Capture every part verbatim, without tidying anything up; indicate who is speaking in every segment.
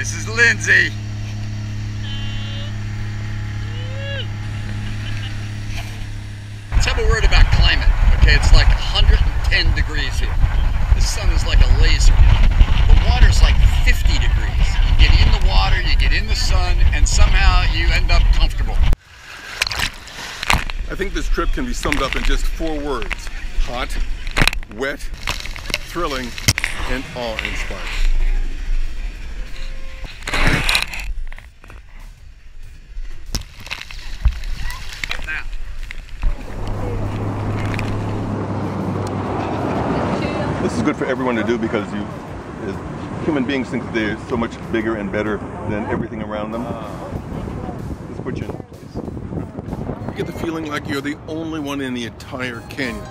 Speaker 1: This is Lindsay. Let's have a word about climate. Okay, it's like one hundred ten degrees here. The sun is like a laser. The water's like fifty degrees. You get in the water, you get in the sun, and somehow you end up comfortable.
Speaker 2: I think this trip can be summed up in just four words. Hot, wet, thrilling, and awe-inspiring.
Speaker 1: Now.
Speaker 2: This is good for everyone to do because you, as human beings, think that they're so much bigger and better than everything around them. This puts you in place. You get the feeling like you're the only one in the entire canyon.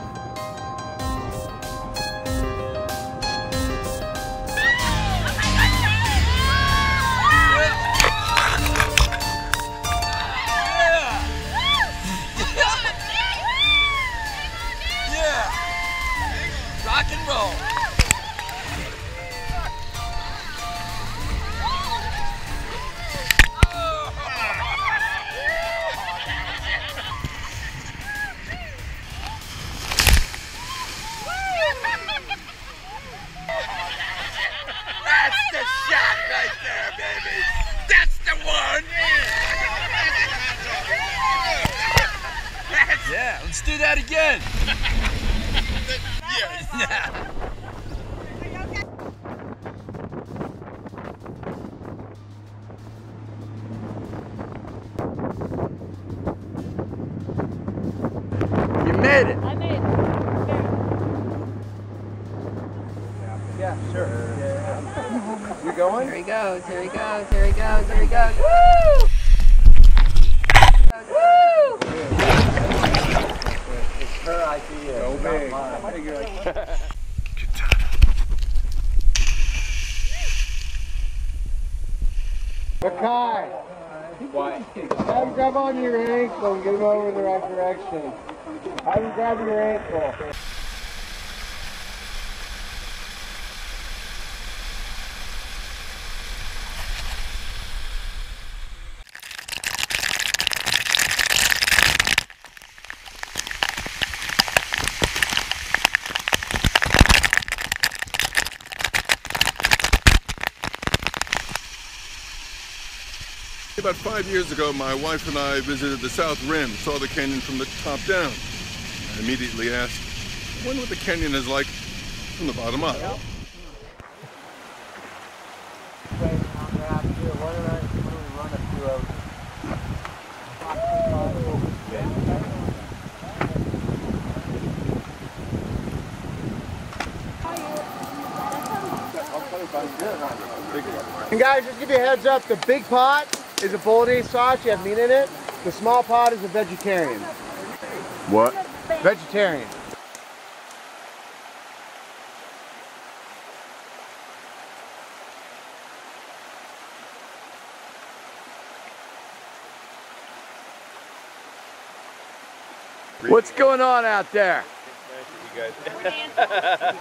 Speaker 1: Rock and roll. That's the shot right there, baby. That's the one. Yeah, let's do that again. Yes. You made it.
Speaker 3: I made it.
Speaker 4: Yeah, sure. You going?
Speaker 3: Here he goes, here he goes, here he goes, here he goes. Woo! Woo!
Speaker 4: It's her idea. Go big. Not mine. Makai, what? Have him grab on your ankle and get him over in the right direction. Have him grab your ankle.
Speaker 2: About five years ago, my wife and I visited the South Rim, saw the canyon from the top down. I immediately asked, I wonder what the canyon is like from the bottom up.
Speaker 4: Yep. And guys, just give you a heads up, the big pot is a bolognese sauce, you have meat in it. The small pot is a vegetarian.
Speaker 2: What?
Speaker 4: Vegetarian.
Speaker 1: What's going on out there?
Speaker 3: We're dancing.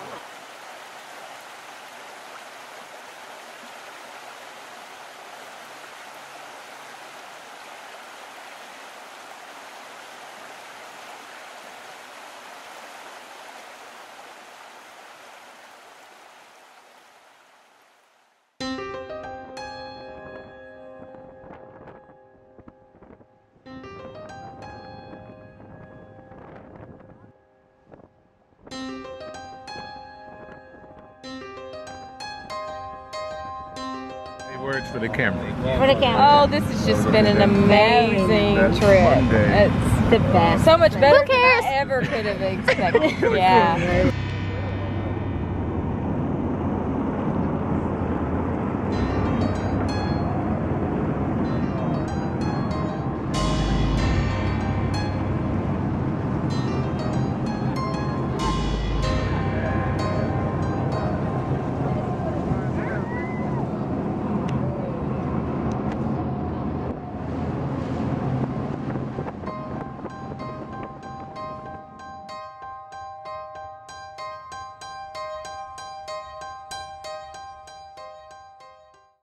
Speaker 5: Words for the camera.
Speaker 3: For the camera.
Speaker 6: Oh, this has just been an amazing trip.
Speaker 2: Monday.
Speaker 6: It's
Speaker 3: The best.
Speaker 6: so much better
Speaker 3: Who cares?
Speaker 6: than I ever could have expected. Yeah.